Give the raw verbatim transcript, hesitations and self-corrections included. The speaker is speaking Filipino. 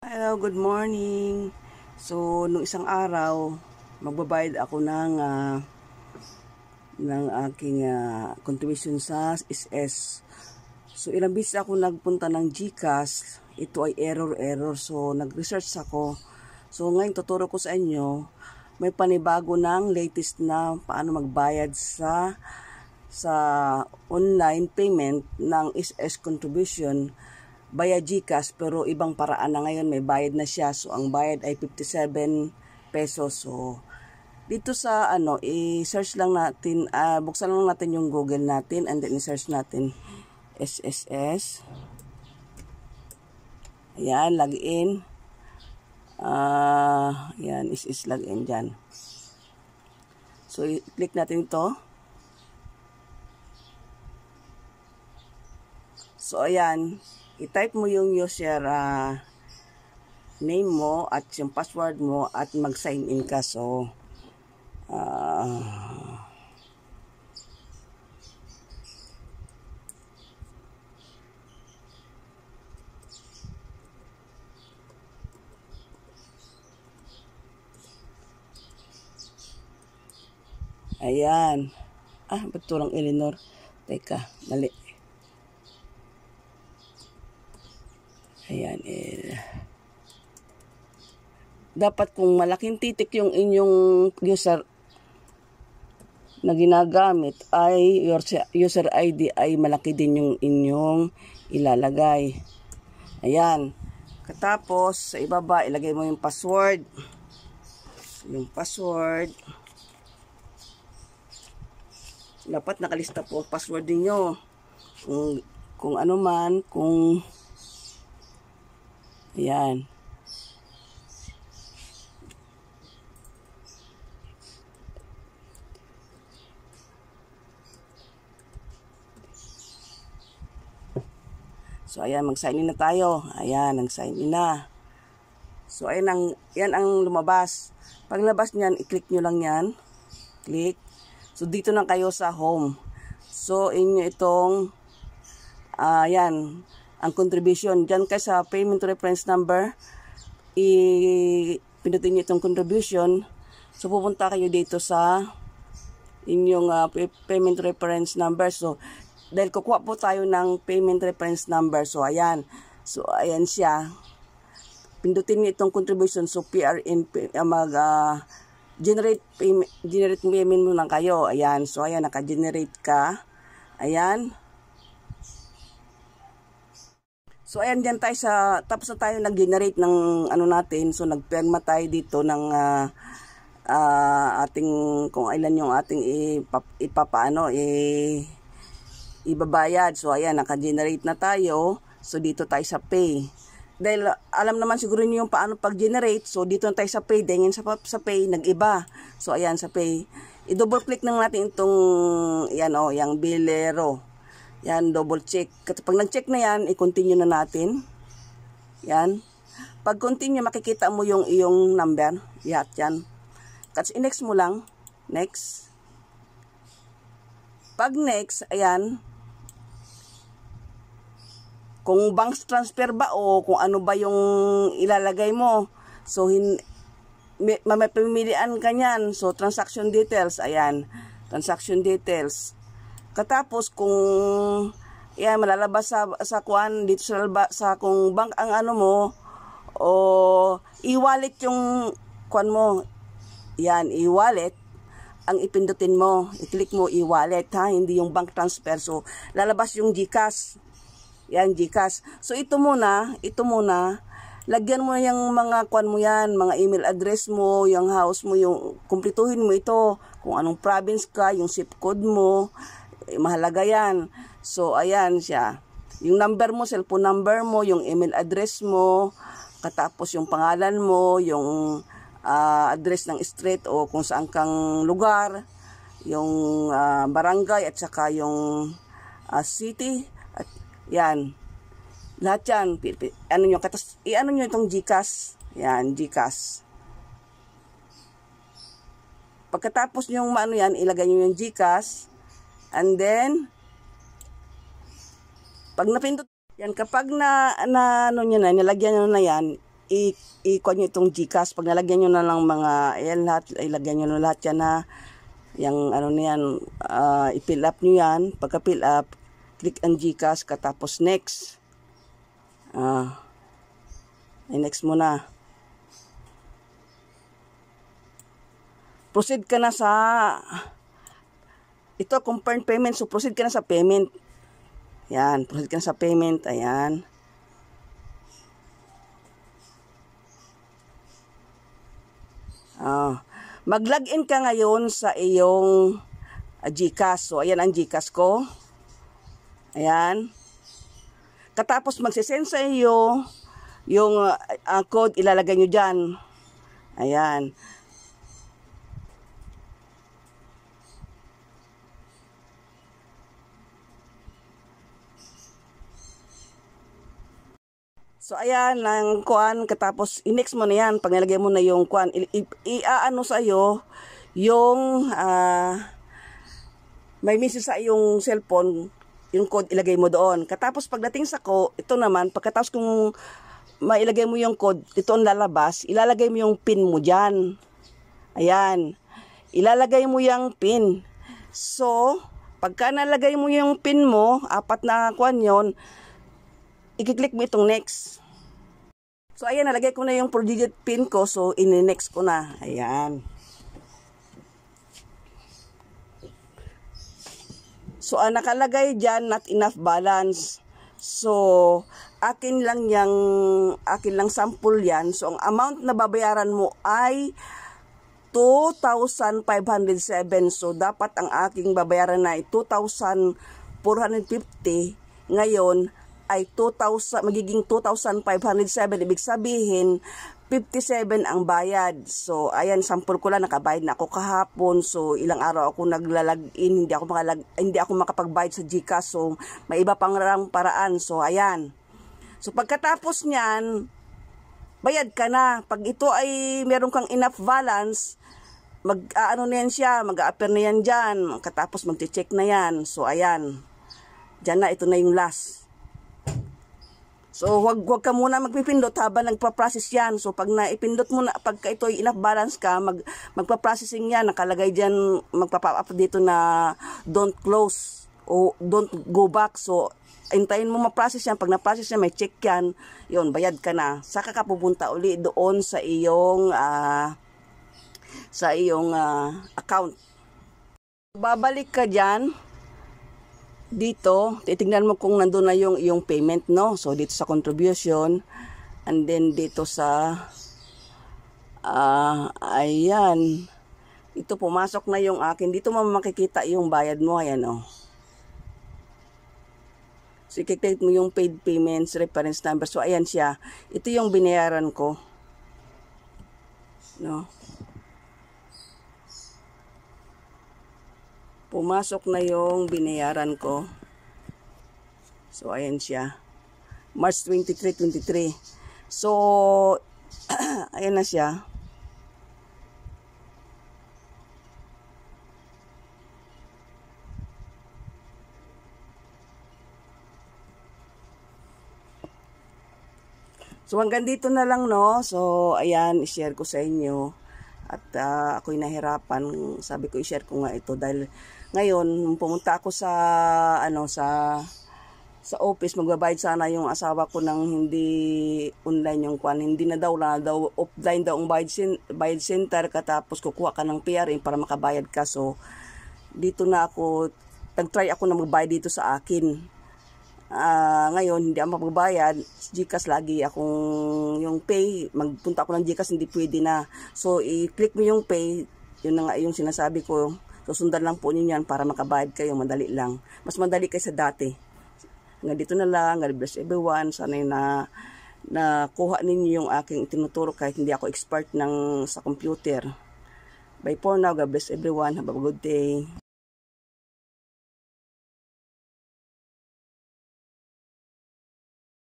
Hello, good morning. So, nung isang araw, magbabayad ako ng uh, ng aking uh, contribution sa S S. So, ilang beses ako nagpunta ng GCash. Ito ay error-error. So, nag-research ako. So, ngayon tuturo ko sa inyo, may panibago ng latest na paano magbayad sa sa online payment ng S S contribution via GCash, pero ibang paraan na ngayon, may bayad na siya. So ang bayad ay fifty-seven pesos. So dito sa ano, i-search lang natin, uh, buksan lang natin yung Google natin and then i-search natin S S S. Ayan, login. Ah, uh, ayan, is is login dyan. So i-click natin ito. So ayan, i-type mo yung user uh, name mo at yung password mo at mag-sign in ka. So, uh, ayan. Ah, ba't tulang Eleanor? Teka, mali. Ayan, eh. Dapat kung malaking titik yung inyong user na ginagamit ay your user I D ay malaki din yung inyong ilalagay. Ayan. Katapos, sa ibaba, ilagay mo yung password. Yung password. Dapat nakalista po password niyo. Kung, kung ano man, kung ayan. So, ayan, mag-sign in na tayo. Ayan, nag-sign in na. So, ayan ang, yan ang lumabas. Paglabas niyan, i-click nyo lang yan. Click. So, dito na kayo sa home. So, inyo itong, ayan, ang contribution. Diyan kayo sa payment reference number. I-pinutin nyo itong contribution. So, pupunta kayo dito sa inyong uh, payment reference number. So, dahil kukuha po tayo ng payment reference number. So, ayan. So, ayan siya. Pindutin nyo itong contribution. So, P R N, uh, mag, uh, generate payment, generate payment mo lang kayo. Ayan. So, ayan, naka-generate ka. Ayan. So, ayan, dyan tayo sa, tapos na tayo nag-generate ng ano natin. So, nag-perma tayo dito ng uh, uh, ating, kung ilan yung ating ipap, ipapaano, eh, ibabayad. So, ayan, naka-generate na tayo. So, dito tayo sa pay. Dahil, alam naman siguro niyo yung paano pag-generate. So, dito na tayo sa pay. Dahil sa, sa pay, nag-iba. So, ayan, sa pay. I-double click lang natin itong, yan o, oh, yung bilero. Yan, double check. Kapag nag-check na yan, i-continue na natin. Yan. Pag continue, makikita mo yung iyong number. Yan, yan. Kasi i-next mo lang. Next. Pag next, ayan. Kung bank transfer ba o kung ano ba yung ilalagay mo. So, hin may, may pamilian ka niyan. So, transaction details. Ayan. Transaction details. Katapos kung yan malalabas sa sa kuan dito sa sa kung bank ang ano mo o e-wallet yung kuan mo. Yan, e-wallet ang ipindutin mo. I-click mo e-wallet ha, hindi yung bank transfer. So lalabas yung GCash. Yan, GCash. So ito muna, ito muna lagyan mo yung mga kuan mo yan, mga email address mo, yung house mo, yung kumpletuhin mo ito. Kung anong province ka, yung zip code mo. Mahalaga yan. So, ayan siya. Yung number mo, cellphone number mo, yung email address mo, katapos yung pangalan mo, yung uh, address ng street o kung saan kang lugar, yung uh, barangay at saka yung uh, city. At yan. Lahat yan. Ano nyo, katas, i-ano nyo itong GCash. Yan, GCash. Pagkatapos yung maano yan, ilagay nyo yung GCash. And then, pag napindot, yan, kapag na, na ano nyo na, nilagyan nyo na yan, i i-kuha nyo itong GCash. Pag nalagyan nyo na lang mga, ayan lahat, ilagyan nyo na lahat yan na, yung ano niyan, uh, i-fill up nyo yan. Pagka fill up, click ang GCash, katapos next. Ah, uh, next mo na. Proceed ka na sa, ito confirm payment, so proceed ka na sa payment. Yan, proceed ka na sa payment, ayan. Ah, mag-login ka ngayon sa iyong uh, GCash. So, ayan ang GCash ko. Ayan. Katapos magsisend sa iyo yung uh, uh, code, ilalagay nyo dyan. Ayan. So, ayan, ang kuan, katapos, i-next mo na yan, pag nilagay mo na yung kuan, i-ano sa iyo, yung, uh, may message sa iyong cellphone, yung code, ilagay mo doon. Katapos, pagdating sa ko, ito naman, pagkatapos kung mailagay mo yung code, ito ang lalabas, ilalagay mo yung pin mo dyan. Ayan, ilalagay mo yung pin. So, pagka nalagay mo yung pin mo, apat na kuan yon, i-click mo itong next. So, ayan, nalagay ko na yung four digit pin ko. So, in-next ko na. Ayan. So, ang nakalagay dyan, not enough balance. So, akin lang yung, akin lang sample yan. So, ang amount na babayaran mo ay two thousand five hundred seven. So, dapat ang aking babayaran na ay two thousand four hundred fifty. Ngayon, ay two thousand, magiging two thousand five hundred seven. Ibig sabihin, fifty-seven ang bayad. So, ayan, sample ko lang, nakabayad na ako kahapon. So, ilang araw ako naglalagin, hindi ako, makalag, hindi ako makapagbayad sa GCash. So, may iba pang rang paraan. So, ayan. So, pagkatapos niyan, bayad ka na. Pag ito ay meron kang enough balance, mag-ano na yan siya, mag-a-appear na yan dyan. Katapos, mag-check na yan. So, ayan. Diyan na, ito na yung last. So, wag, wag ka muna magpipindot habang nagpa-process yan. So, pag naipindot mo na, pagka ito ay enough balance ka, mag, magpa-processing yan. Nakalagay dyan, magpapa-up dito na don't close o don't go back. So, hintayin mo ma-process yan. Pag na-process yan, may check yan. Yun, bayad ka na. Saka ka pupunta uli doon sa iyong, uh, sa iyong uh, account. Babalik ka dyan. Dito, titignan mo kung nandun na yung yung payment, no? So, dito sa contribution, and then dito sa, uh, ayan, ito pumasok na yung akin. Dito mo makikita yung bayad mo, ayan, oh. So, i-click mo yung paid payments, reference number. So, ayan siya. Ito yung binayaran ko. No? Pumasok na yung binayaran ko. So, ayan siya. March twenty-three, twenty-three. So, ayan na siya. So, hanggang dito na lang, no? So, ayan, i-share ko sa inyo. At uh, ako'y nahirapan. Sabi ko, i-share ko nga ito dahil ngayon, pumunta ako sa, ano, sa, sa office, magbabayad sana yung asawa ko ng hindi online yung kwan. Hindi na daw, na daw, offline daw ang bayad, bayad center, katapos kukuha ka ng P R in para makabayad ka. So, dito na ako, nag-try ako na magbayad dito sa akin. Uh, ngayon, hindi ako magbayad, GCash lagi akong, yung pay, magpunta ako ng GCash, hindi pwede na. So, i-click mo yung pay, yun na nga yung sinasabi ko. Susundan lang po ninyo yan para makabayad kayo, madali lang. Mas madali kayo sa dati. Nga dito na lang, God bless everyone. Sana'y na, na kuha ninyo yung aking itinuturo kahit hindi ako expert ng, sa computer. Bye for now, God bless everyone. Have a good day.